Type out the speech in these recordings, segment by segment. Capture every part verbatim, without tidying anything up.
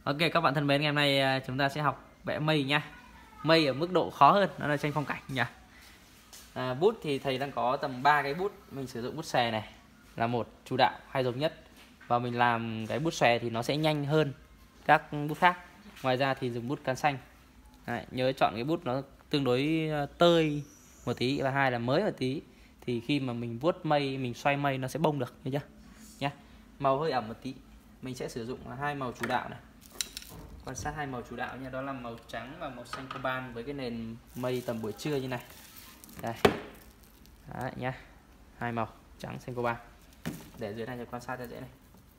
Ok các bạn thân mến, ngày hôm nay chúng ta sẽ học vẽ mây nha. Mây ở mức độ khó hơn, đó là tranh phong cảnh nha. À, bút thì thầy đang có tầm ba cái bút. Mình sử dụng bút xòe này là một chủ đạo hay dùng nhất. Và mình làm cái bút xòe thì nó sẽ nhanh hơn các bút khác. Ngoài ra thì dùng bút cán xanh. Đấy, nhớ chọn cái bút nó tương đối tơi một tí, và hai là mới một tí. Thì khi mà mình vuốt mây, mình xoay mây nó sẽ bông được, hiểu chưa? Nhá. Màu hơi ẩm một tí. Mình sẽ sử dụng hai màu chủ đạo này. Quan sát hai màu chủ đạo nha, đó là màu trắng và màu xanh coban với cái nền mây tầm buổi trưa như này. Đây. Đấy nhá. Hai màu trắng xanh coban. Để dưới này cho quan sát cho dễ này.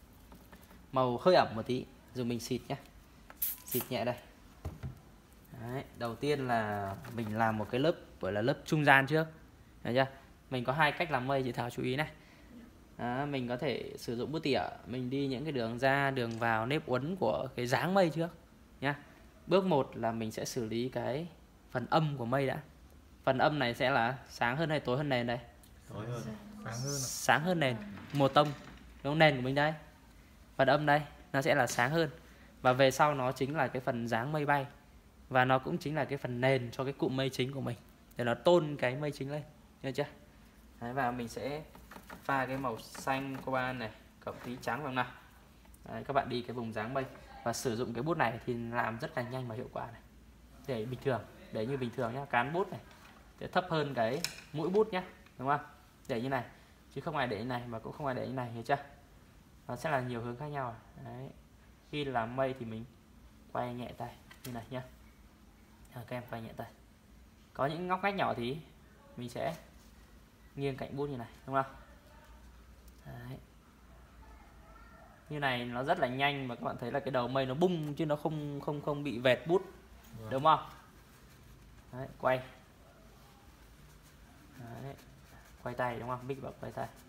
Màu hơi ẩm một tí, dùng mình xịt nhé. Xịt nhẹ đây. Đấy, đầu tiên là mình làm một cái lớp gọi là lớp trung gian trước. Thấy chưa? Mình có hai cách làm mây, chị Thảo chú ý này. Đó, mình có thể sử dụng bút tỉa, mình đi những cái đường ra, đường vào, nếp uốn của cái dáng mây trước nhá. Bước một là mình sẽ xử lý cái phần âm của mây đã. Phần âm này sẽ là sáng hơn hay tối hơn nền đây? Tối hơn, sáng hơn. Sáng hơn nền, màu tông, đúng không? Nền của mình đây. Phần âm đây nó sẽ là sáng hơn. Và về sau nó chính là cái phần dáng mây bay. Và nó cũng chính là cái phần nền cho cái cụm mây chính của mình, để nó tôn cái mây chính lên, hiểu chưa? Đấy, và mình sẽ pha cái màu xanh coban này cộng tí trắng vào nào. Đấy, các bạn đi cái vùng dáng mây và sử dụng cái bút này thì làm rất là nhanh và hiệu quả này. Để bình thường, để như bình thường nhá, cán bút này để thấp hơn cái mũi bút nhá, đúng không? Để như này, chứ không ai để như này mà cũng không ai để như này, hiểu chưa? Nó sẽ là nhiều hướng khác nhau. Đấy. Khi làm mây thì mình quay nhẹ tay như này nhá. Các em quay nhẹ tay. Có những ngóc ngách nhỏ thì mình sẽ nghiêng cạnh bút như này, đúng không? Đấy. Như này nó rất là nhanh, mà các bạn thấy là cái đầu mây nó bung chứ nó không không không bị vẹt bút, wow. Đúng không? Đấy, quay. Đấy. Quay tay, đúng không? Bích bảo quay tay.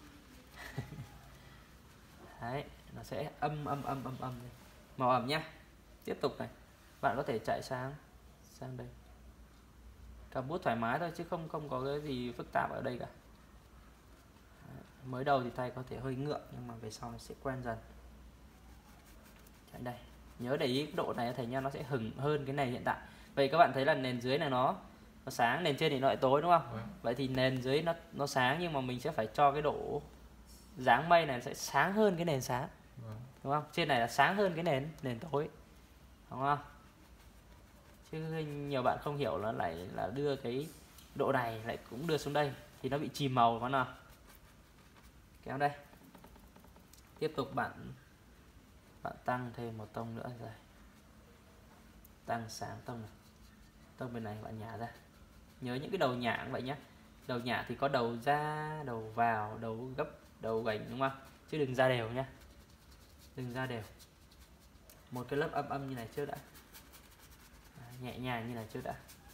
Đấy, nó sẽ âm âm âm âm âm này. Màu ẩm nhá. Tiếp tục này. Bạn có thể chạy sang sang đây. Cầm bút thoải mái thôi chứ không không có cái gì phức tạp ở đây cả. Đấy. Mới đầu thì tay có thể hơi ngượng, nhưng mà về sau nó sẽ quen dần. Chạy đây. Nhớ để ý độ này thầy nha, nó sẽ hửng hơn cái nền hiện tại. Vậy các bạn thấy là nền dưới này nó nó sáng, nền trên thì nó lại tối, đúng không? Ừ. Vậy thì nền dưới nó nó sáng, nhưng mà mình sẽ phải cho cái độ dáng mây này sẽ sáng hơn cái nền sáng. Ừ. Đúng không? Trên này là sáng hơn cái nền nền tối. Đúng không? Chứ nhiều bạn không hiểu, nó lại là đưa cái độ này lại cũng đưa xuống đây thì nó bị chìm màu con nào. Kéo đây. Tiếp tục bạn bạn tăng thêm một tông nữa rồi. Tăng sáng tông này. Tông bên này bạn nhả ra. Nhớ những cái đầu nhả cũng vậy nhé. Đầu nhả thì có đầu ra, đầu vào, đầu gấp, đầu gành, đúng không? Chứ đừng ra đều nhé. Đừng ra đều. Một cái lớp âm âm như này trước đã. Nhẹ nhàng như này trước đã.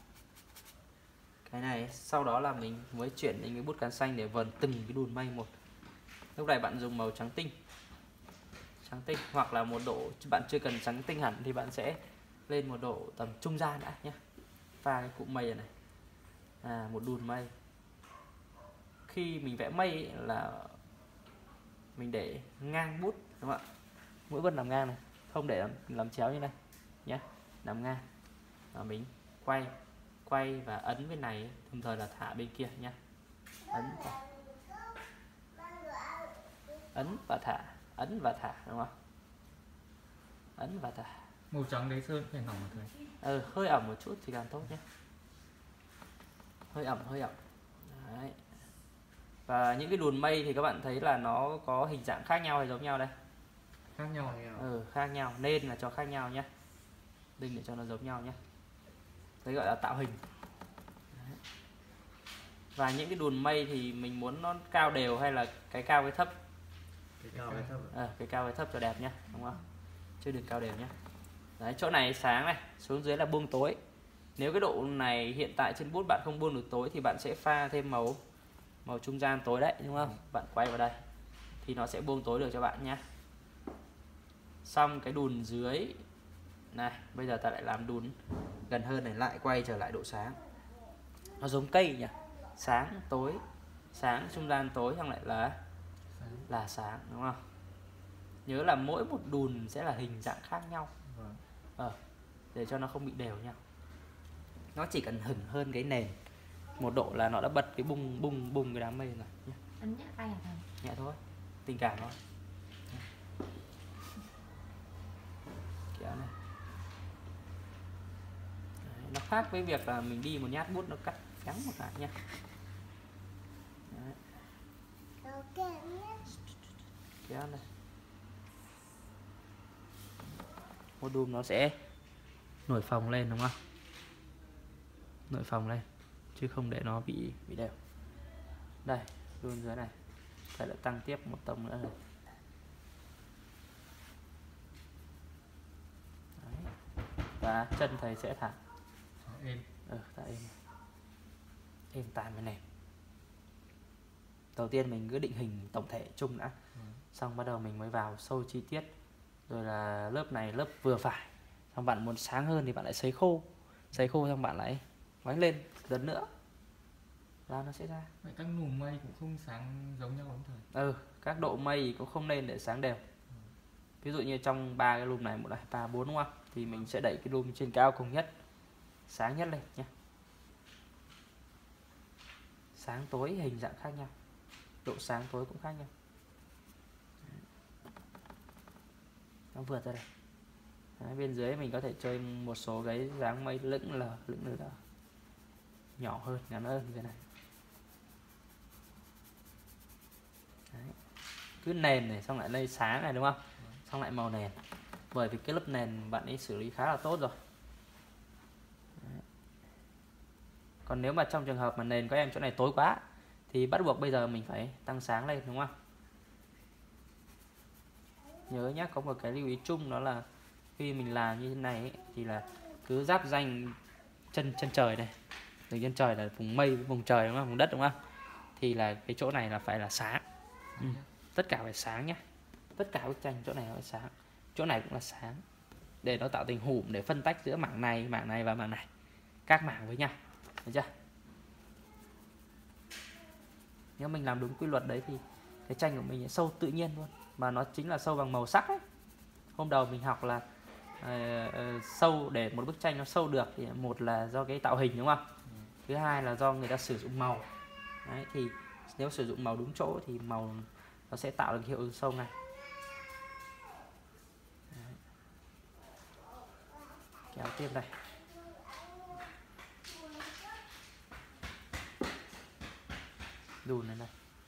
Cái này sau đó là mình mới chuyển đến cái bút cán xanh để vờn từng cái đùn mây một. Lúc này bạn dùng màu trắng tinh. Trắng tinh, hoặc là một độ bạn chưa cần trắng tinh hẳn thì bạn sẽ lên một độ tầm trung gian đã nhé. Pha cái cụm mây này. À, một đùn mây. Khi mình vẽ mây ấy, là mình để ngang bút, đúng không ạ? Mũi bút nằm ngang này, không để làm, làm chéo như này nhé, nằm ngang. Và mình quay quay và ấn bên này, đồng thời là thả bên kia nhé. Ấn và, ấn và thả, ấn và thả, đúng không? Ấn và thả. Màu trắng đấy sơn phải nỏng mà thầy. Ừ, hơi ẩm một chút thì càng tốt nhé. Hơi ẩm, hơi ẩm. Đấy. Và những cái đùn mây thì các bạn thấy là nó có hình dạng khác nhau hay giống nhau đây? Khác nhau. Ừ, khác nhau, nên là cho khác nhau nhé. Đừng để cho nó giống nhau nhé. Đấy gọi là tạo hình. Đấy. Và những cái đùn mây thì mình muốn nó cao đều hay là cái cao cái thấp? Cái cao cái thấp. À, cái cao cái thấp cho đẹp nhé, đúng không? Chứ đừng cao đều nhé. Đấy, chỗ này sáng này, xuống dưới là buông tối. Nếu cái độ này hiện tại trên bút bạn không buông được tối thì bạn sẽ pha thêm màu màu trung gian tối đấy, đúng không? Ừ. Bạn quay vào đây thì nó sẽ buông tối được cho bạn nhé. Xong cái đùn dưới này, bây giờ ta lại làm đùn gần hơn này, lại quay trở lại độ sáng. Nó giống cây nhỉ, sáng tối, sáng trung gian tối, xong lại là sáng. là sáng, đúng không? Nhớ là mỗi một đùn sẽ là hình dạng khác nhau. Vâng. Ờ, để cho nó không bị đều nhau. Nó chỉ cần hửng hơn cái nền một độ là nó đã bật cái bung bung bung cái đám mây rồi nhé. Ấn nhẹ tay hả thầy? Nhẹ thôi, tình cảm thôi. Kéo này. Đấy, nó khác với việc là mình đi một nhát bút nó cắt trắng một cái nha. Đấy. Kéo này. Một đùm nó sẽ nổi phồng lên đúng không? Nổi phồng lên chứ không để nó bị bị đều. Đây, đùm dưới này. Thầy lại tăng tiếp một tông nữa này. Đấy. Và chân thầy sẽ thả Êm. ừ, thả êm êm tàn bên này. Đầu tiên mình cứ định hình tổng thể chung đã. Ừ. Xong bắt đầu mình mới vào sâu chi tiết. Rồi là lớp này lớp vừa phải. Xong bạn muốn sáng hơn thì bạn lại sấy khô. Sấy khô xong bạn lại vánh lên dần nữa là nó sẽ ra. Vậy các nùm mây cũng không sáng giống nhau đúng thầy? Ừ, các độ mây cũng không nên để sáng đều. Ví dụ như trong ba cái lùm này, một, hai, ba, bốn đúng không? Thì mình sẽ đẩy cái lùm trên cao cùng nhất, sáng nhất lên nhé. Sáng tối hình dạng khác nhau, độ sáng tối cũng khác nhau. Nó vượt ra đây. Đấy, bên dưới mình có thể chơi một số cái dáng mây lững lờ, lững lờ nhỏ hơn, ngắn hơn như thế này. Đấy. Cứ nền này xong lại lên sáng này đúng không? Xong lại màu nền. Bởi vì cái lớp nền bạn ấy xử lý khá là tốt rồi. Đấy. Còn nếu mà trong trường hợp mà nền của em chỗ này tối quá thì bắt buộc bây giờ mình phải tăng sáng lên đúng không? Nhớ nhé, có một cái lưu ý chung đó là khi mình làm như thế này ấy, thì là cứ giáp danh chân chân trời này, từ chân trời là vùng mây với vùng trời đúng không, vùng đất đúng không, thì là cái chỗ này là phải là sáng. Ừ. Tất cả phải sáng nhé, tất cả bức tranh chỗ này phải sáng, chỗ này cũng là sáng để nó tạo thành hùm để phân tách giữa mảng này, mảng này và mảng này, các mảng với nhau, được chưa? Nếu mình làm đúng quy luật đấy thì cái tranh của mình sẽ sâu tự nhiên luôn, mà nó chính là sâu bằng màu sắc ấy. Hôm đầu mình học là uh, uh, sâu để một bức tranh nó sâu được thì một là do cái tạo hình đúng không? Ừ. Thứ hai là do người ta sử dụng màu. Đấy, thì nếu sử dụng màu đúng chỗ thì màu nó sẽ tạo được hiệu ứng sâu ngay. Đấy. Kéo tiếp đây. Đùn lên đây.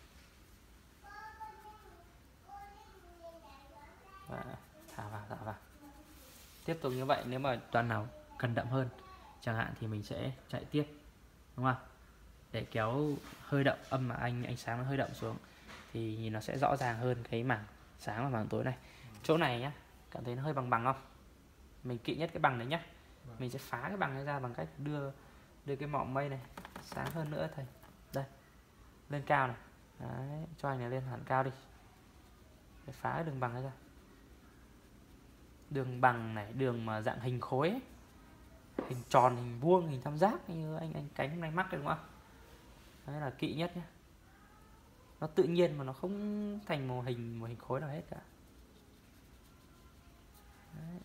Và thả vào, thả vào. Tiếp tục như vậy, nếu mà đoạn nào cần đậm hơn chẳng hạn thì mình sẽ chạy tiếp, đúng không? Để kéo hơi đậm, âm mà anh ánh sáng nó hơi đậm xuống thì nhìn nó sẽ rõ ràng hơn cái mảng sáng và mảng tối này. Chỗ này nhá, cảm thấy nó hơi bằng bằng không? Mình kỵ nhất cái bằng đấy nhá. Mình sẽ phá cái bằng này ra bằng cách đưa đưa cái mỏm mây này sáng hơn nữa thầy. Đây, lên cao này. Đấy, cho anh này lên hẳn cao đi. Để phá cái đường bằng này ra. Đường bằng này, đường mà dạng hình khối ấy. Hình tròn, hình vuông, hình tam giác như anh anh cánh này mắc đấy đúng không? Đấy là kỵ nhất nhé. Nó tự nhiên mà nó không thành một hình một hình khối nào hết cả. Đấy.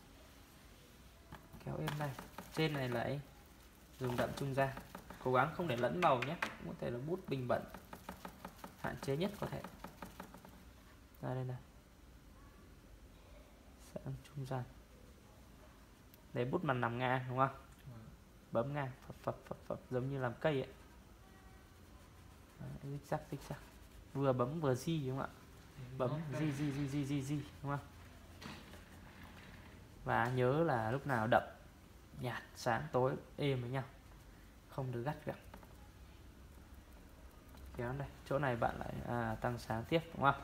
Kéo êm này. Trên này lại dùng đậm trung gian. Cố gắng không để lẫn màu nhé. Có thể là bút bình bẩn, hạn chế nhất có thể. Ra đây này. Sang trung gian. Để bút mà nằm ngang đúng không? Bấm ngang phập phập phập phập giống như làm cây ấy. Đấy, zig zag zig zag. Vừa bấm vừa di đúng không ạ? Bấm di di di di di di đúng không? Và nhớ là lúc nào đậm, nhạt, sáng, tối êm với nhau, không được gắt gỏng. Kéo đây, chỗ này bạn lại à, tăng sáng tiếp đúng không?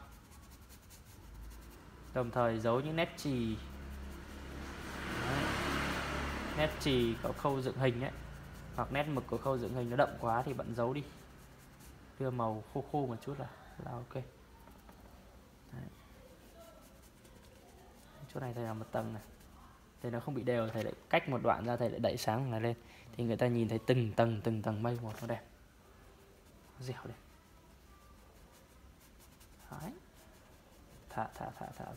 Đồng thời giấu những nét chì. Đấy. Nét chì có khâu dựng hình ấy, hoặc nét mực của khâu dựng hình nó đậm quá thì bạn giấu đi, đưa màu khô khô một chút là là ok. Đấy. Chỗ này thầy làm một tầng này, thì nó không bị đều, thầy lại cách một đoạn ra, thầy lại đẩy sáng này lên thì người ta nhìn thấy từng tầng từng tầng mây một, nó đẹp, nó dẻo đẹp. Đấy. thả thả thả thả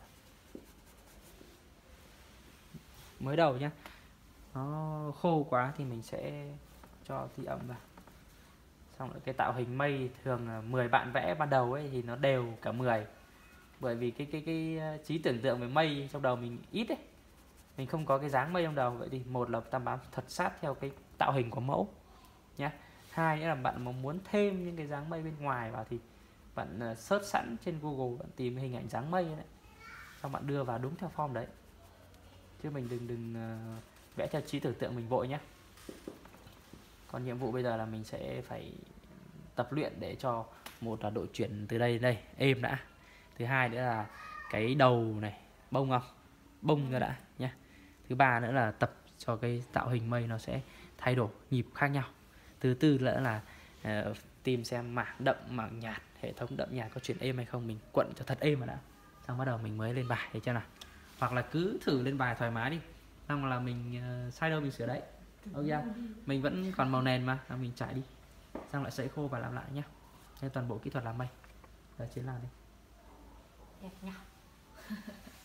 mới đầu nhá, nó khô quá thì mình sẽ cho tí ẩm vào. Xong rồi cái tạo hình mây thường là mười bạn vẽ ban đầu ấy thì nó đều cả mười, bởi vì cái cái cái trí tưởng tượng về mây trong đầu mình ít ấy, mình không có cái dáng mây trong đầu. Vậy thì một là ta bám thật sát theo cái tạo hình của mẫu nhé. Hai nữa là bạn mà muốn thêm những cái dáng mây bên ngoài vào thì bạn search sẵn trên Google, bạn tìm hình ảnh dáng mây đấy, xong bạn đưa vào đúng theo form đấy, chứ mình đừng đừng vẽ theo trí tưởng tượng mình vội nhé. Còn nhiệm vụ bây giờ là mình sẽ phải tập luyện để cho, một là độ chuyển từ đây đến đây êm đã, thứ hai nữa là cái đầu này bông không bông ra đã nhé, thứ ba nữa là tập cho cái tạo hình mây nó sẽ thay đổi nhịp khác nhau, thứ tư nữa là uh, tìm xem mảng đậm mảng nhạt, hệ thống đậm nhạt có chuyển êm hay không, mình quận cho thật êm mà đã, xong bắt đầu mình mới lên bài để cho nào, hoặc là cứ thử lên bài thoải mái đi, xong là mình uh, sai đâu mình sửa đấy. Ok, mình vẫn còn màu nền mà, mình trải đi, xong lại sấy khô và làm lại nhé. Nên toàn bộ kỹ thuật làm mây. Giờ Chiến làm đi. Đẹp nhỉ.